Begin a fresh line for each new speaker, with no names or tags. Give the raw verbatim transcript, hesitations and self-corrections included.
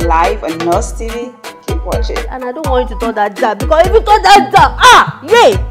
live on Nurse T V. Keep watching.
And I don't want you to touch that jab, because if you touch that jab, ah, yay!